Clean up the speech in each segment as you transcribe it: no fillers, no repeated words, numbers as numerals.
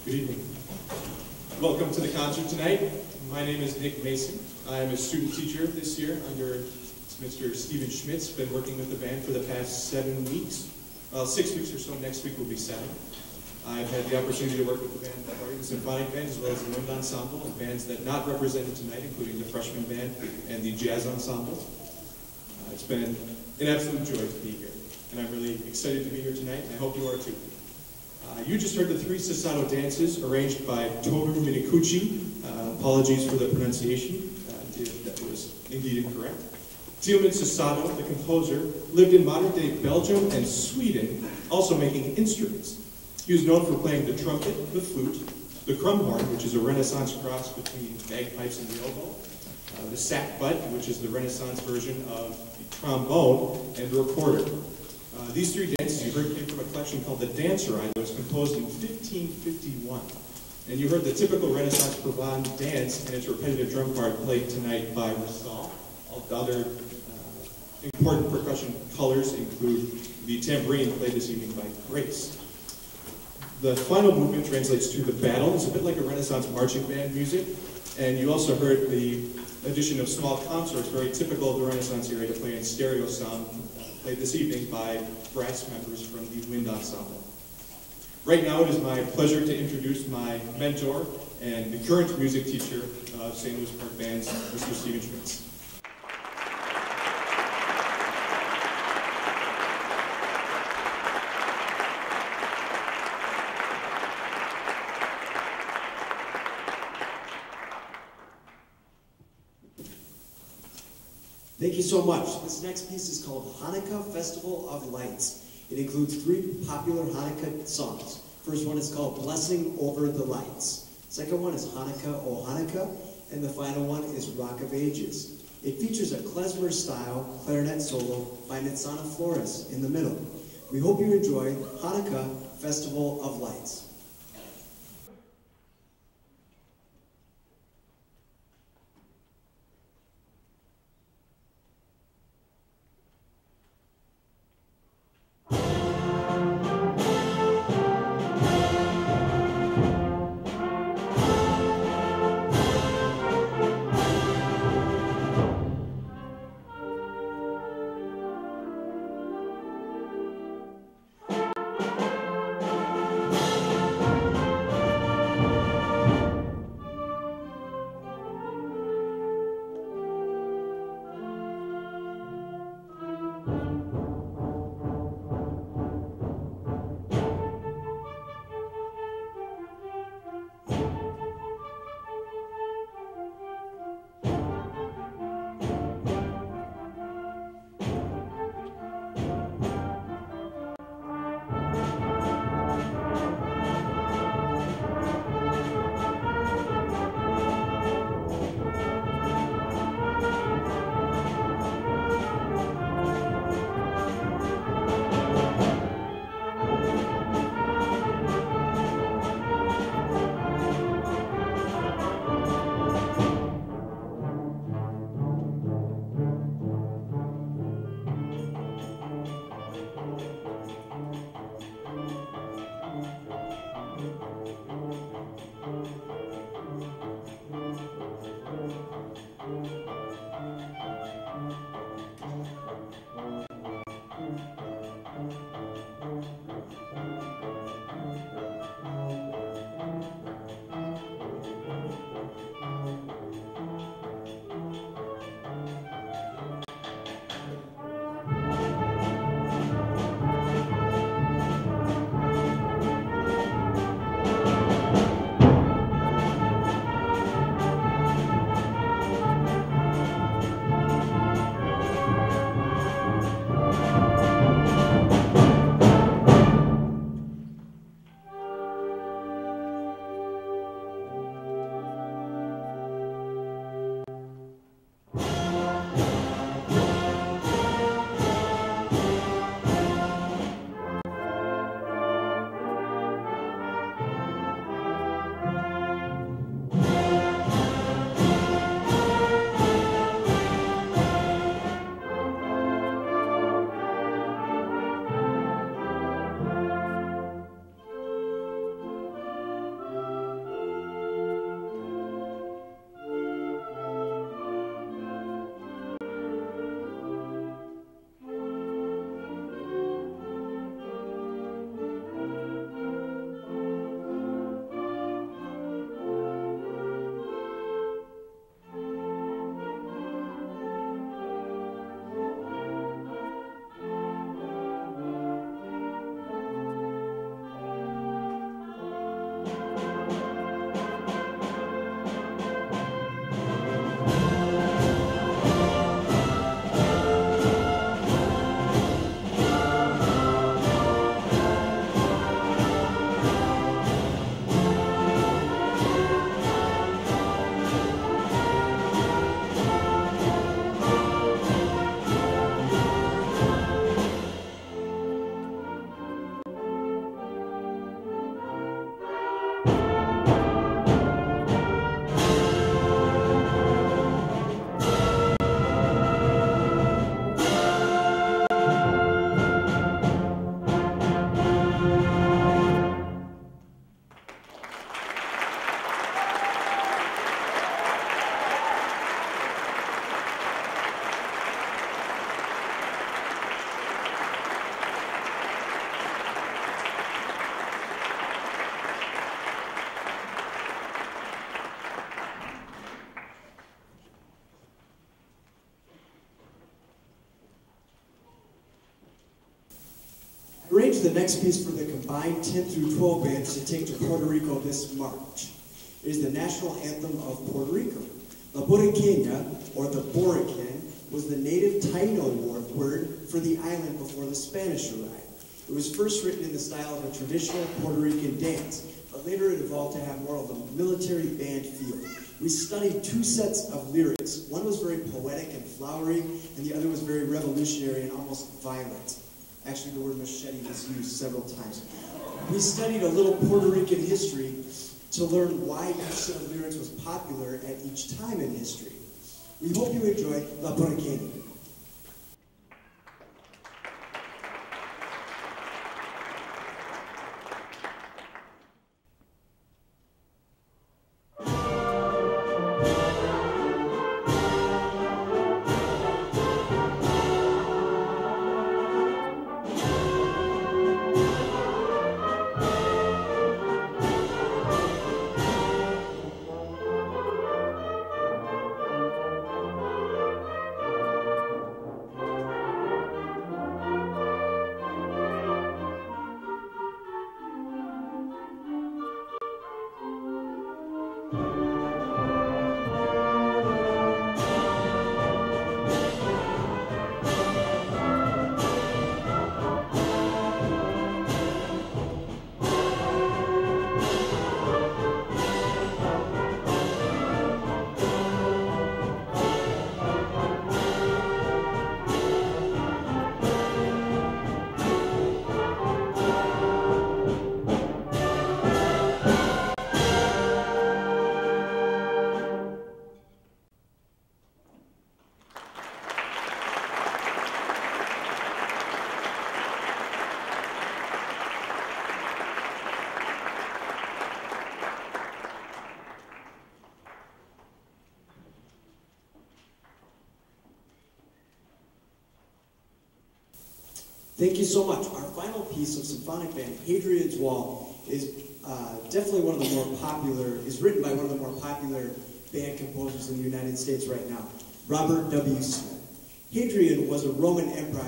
Good evening. Welcome to the concert tonight. My name is Nick Mason. I am a student teacher this year under Mr. Steven Schmitz. Been working with the band for the past 7 weeks. Well, 6 weeks or so. Next week will be 7. I've had the opportunity to work with the band, the symphonic band, as well as the wind ensemble, and bands that not represented tonight, including the freshman band and the jazz ensemble. It's been an absolute joy to be here, and I'm really excited to be here tonight, and I hope you are too. You just heard the 3 Susato dances arranged by Toru Minakuchi. Apologies for the pronunciation, that was indeed incorrect. Tielman Susato, the composer, lived in modern-day Belgium and Sweden, also making instruments. He was known for playing the trumpet, the flute, the crumhorn, which is a Renaissance cross between bagpipes and the oboe, the sackbut, which is the Renaissance version of the trombone, and the recorder. These 3 dances you heard came from a collection called the Danserei that was composed in 1551. And you heard the typical Renaissance Provence dance and its repetitive drum part played tonight by Rissal. All the other important percussion colors include the tambourine played this evening by Grace. The final movement translates to the battle. It's a bit like a Renaissance marching band music. And you also heard the addition of small consorts, very typical of the Renaissance era, to play in stereo sound, played this evening by brass members from the wind ensemble. Right now it is my pleasure to introduce my mentor and the current music teacher of St. Louis Park Bands, Mr. Steven Schmitz. Thank you so much. This next piece is called Hanukkah Festival of Lights. It includes 3 popular Hanukkah songs. First one is called Blessing Over the Lights. Second one is Hanukkah, O Hanukkah. And the final one is Rock of Ages. It features a klezmer-style clarinet solo by Nitzana Flores in the middle. We hope you enjoy Hanukkah Festival of Lights. arranged the next piece for the combined 10 through 12 bands to take to Puerto Rico this March. It is the national anthem of Puerto Rico. La Boriqueña, or the Borican, was the native Taino word for the island before the Spanish arrived. It was first written in the style of a traditional Puerto Rican dance, but later it evolved to have more of a military band feel. We studied 2 sets of lyrics. One was very poetic and flowery, and the other was very revolutionary and almost violent. Actually, the word machete was used several times. We studied a little Puerto Rican history to learn why each set of lyrics was popular at each time in history. We hope you enjoy La Boriqueña. Thank you so much. Our final piece of symphonic band, Hadrian's Wall, is definitely one of the more popular, is written by one of the more popular band composers in the United States right now, Robert W. Smith. Hadrian was a Roman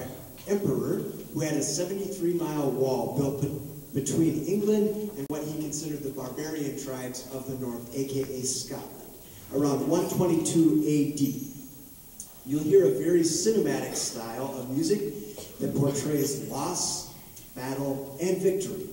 emperor who had a 73-mile wall built between England and what he considered the barbarian tribes of the north, aka Scotland, around 122 AD. You'll hear a very cinematic style of music that portrays loss, battle, and victory.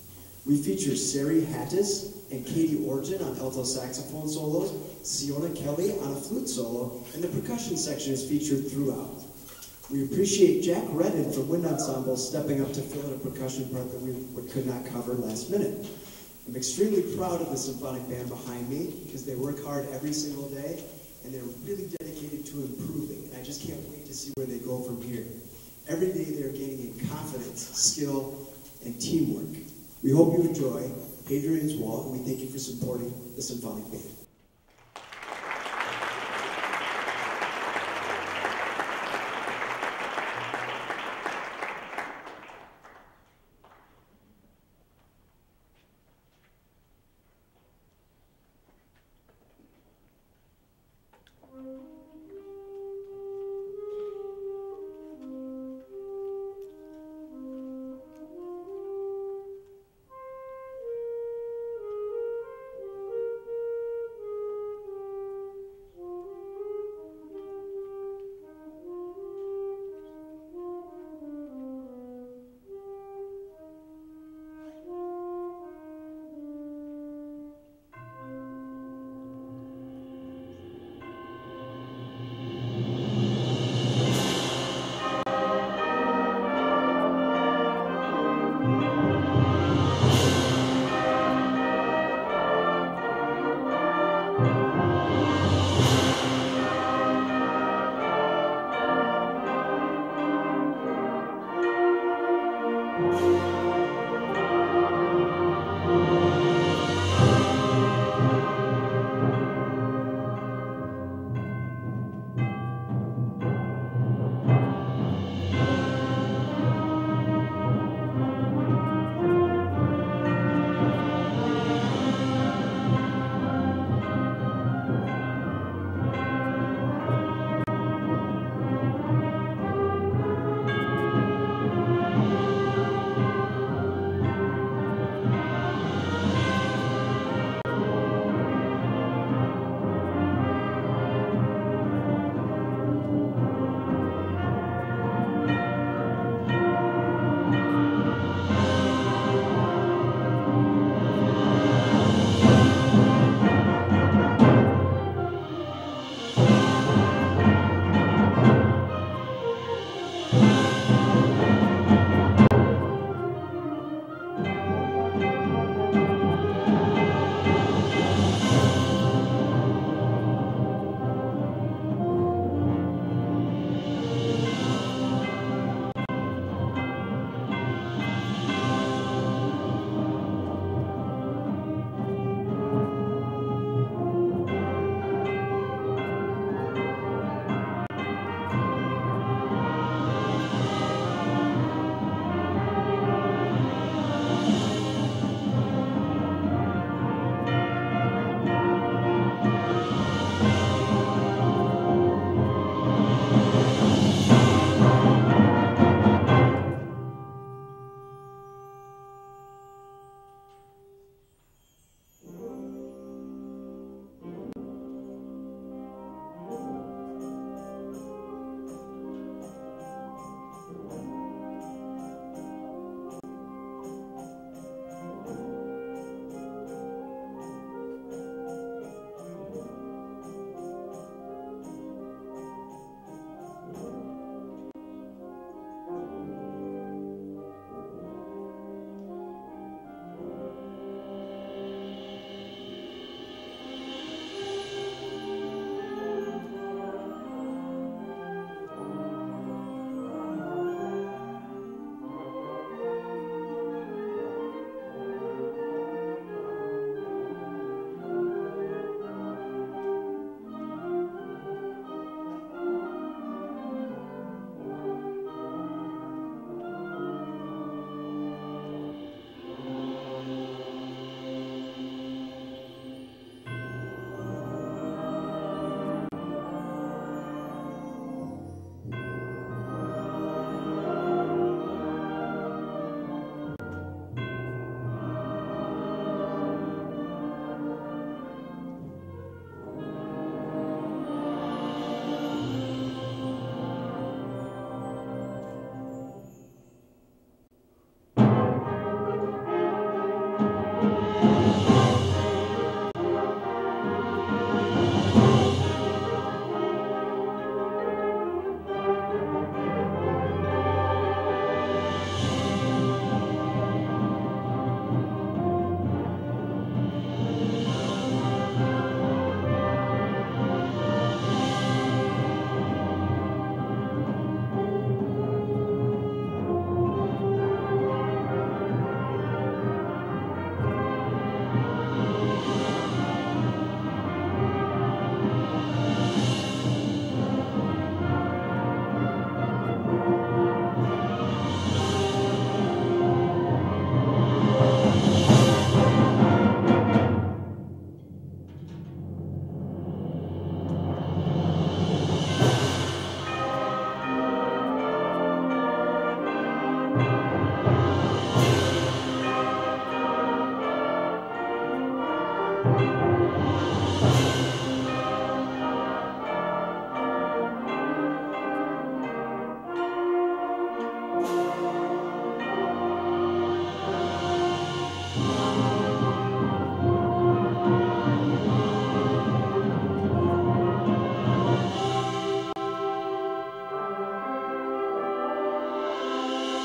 We feature Sari Hattis and Katie Orton on alto saxophone solos, Siona Kelly on a flute solo, and the percussion section is featured throughout. We appreciate Jack Redden from Wind Ensemble stepping up to fill in a percussion part that we could not cover last minute. I'm extremely proud of the symphonic band behind me because they work hard every single day and they're really dedicated to improving, and I just can't wait to see where they go from here. Every day they're gaining in confidence, skill, and teamwork. We hope you enjoy Hadrian's Wall, and we thank you for supporting the symphonic band.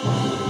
Hanukkah.